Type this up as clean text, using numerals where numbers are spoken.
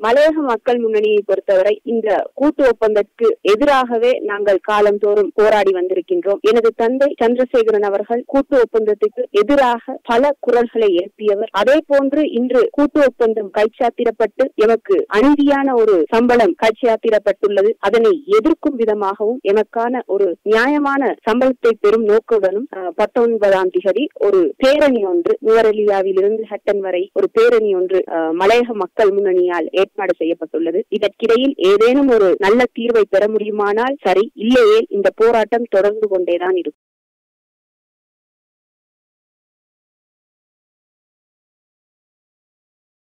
மலையக மக்கள் முன்னணியை பொறுத்தவரை இந்த கூட்டு ஒப்பந்தத்துக்கு எதிராகவே நாங்கள் காலந்தோறும் போராடி வந்திருக்கின்றோம். எனது தந்தை சந்திரசேகரன் அவர்கள் கூட்டு ஒப்பந்தத்துக்கு எதிராக பல குரல்களை எழுப்பியவர். அதே போன்று இன்று கூட்டு ஒப்பந்தம் கைச்சாத்திடப்பட்டு எமக்கு அநீதியான ஒரு சம்பளம் கைச்சாத்திடப்பட்டுள்ளது. அதனை எதிர்க்கும் விதமாகவும் எமக்கான ஒரு நியாயமான சம்பளத்தை பெறும் நோக்குடனும் 19ஆம் தேதி ஒரு பேரணி ஒன்று நுவரெலியாவில் இருந்து ஹட்டன் வரை ஒரு பேரணி ஒன்று மலையக மக்கள் முன்னணியால் ஏற்பாடு செய்யப்பட்டுள்ளது. இதற்கிடையில் ஏதேனும் ஒரு நல்ல தீர்வை பெற முடியுமானால் சரி, இல்லையே இந்த போராட்டம் தொடர்ந்து கொண்டேதான் இருக்கும்.